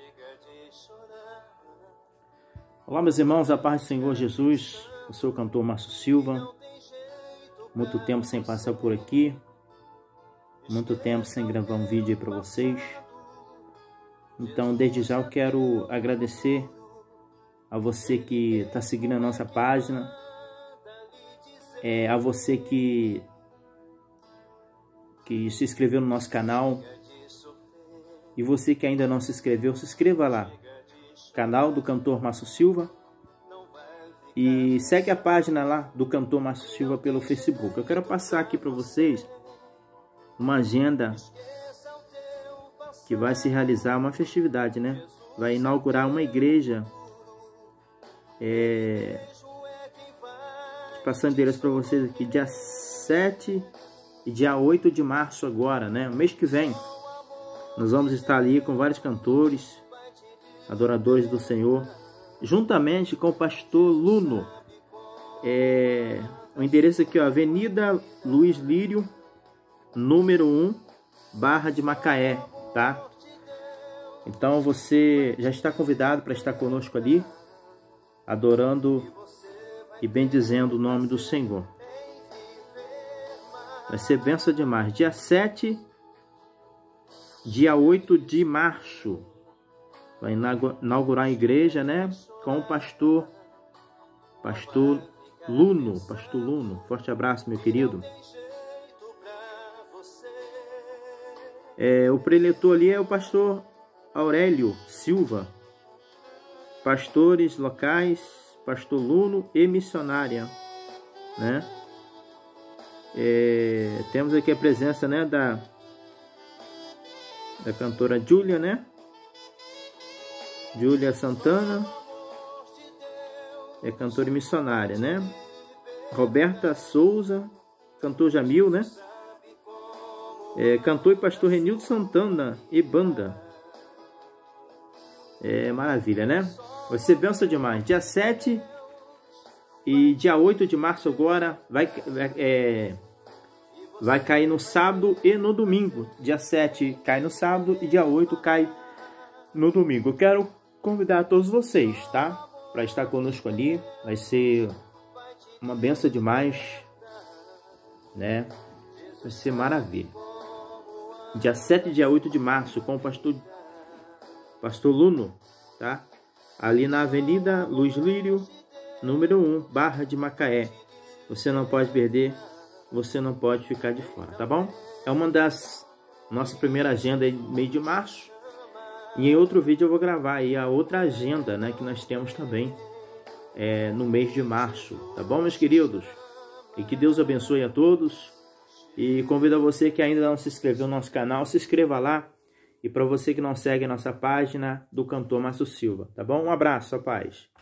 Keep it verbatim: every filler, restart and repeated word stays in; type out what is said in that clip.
Olá, meus irmãos, a paz do Senhor Jesus. Eu sou o cantor Márcio Silva. Muito tempo sem passar por aqui. Muito tempo sem gravar um vídeo aí para vocês. Então, desde já eu quero agradecer a você que está seguindo a nossa página. É, a você que, que se inscreveu no nosso canal. E você que ainda não se inscreveu, se inscreva lá. Canal do cantor Márcio Silva. E segue a página lá do cantor Márcio Silva pelo Facebook. Eu quero passar aqui para vocês uma agenda que vai se realizar, uma festividade, né? Vai inaugurar uma igreja. É... Passando endereço para vocês aqui, dia sete e dia oito de março agora, né? Mês que vem. Nós vamos estar ali com vários cantores, adoradores do Senhor, juntamente com o pastor Luno. É, o endereço aqui, ó, Avenida Luiz Lírio, número um, Barra de Macaé, tá? Então você já está convidado para estar conosco ali, adorando e bendizendo o nome do Senhor. Vai ser bênção demais. Dia sete, dia oito de março. Vai inaugurar a igreja, né? Com o pastor, pastor Luno, pastor Luno. Forte abraço, meu querido. É, o preletor ali é o pastor Aurélio Silva. Pastores locais, pastor Luno e missionária, né? É, temos aqui a presença, né, da, da cantora Júlia, né? Júlia Santana, é cantora e missionária, né? Roberta Souza, cantor Jamil, né? É, cantor e pastor Renildo Santana e banda. É maravilha, né? Vai ser benção demais. Dia sete e dia oito de março agora vai, é, vai cair no sábado e no domingo. Dia sete cai no sábado e dia oito cai no domingo. Eu quero convidar todos vocês, tá? Para estar conosco ali. Vai ser uma benção demais, né? Vai ser maravilha. Dia sete e dia oito de março com o pastor pastor Luno, tá? Ali na Avenida Luiz Lírio, número um, Barra de Macaé. Você não pode perder, você não pode ficar de fora, tá bom? É uma das nossa primeira agenda aí no mês de março. E em outro vídeo eu vou gravar aí a outra agenda, né, que nós temos também é, no mês de março. Tá bom, meus queridos? E que Deus abençoe a todos. E convido a você que ainda não se inscreveu no nosso canal, se inscreva lá. E para você que não segue a nossa página do cantor Márcio Silva. Tá bom? Um abraço, a paz.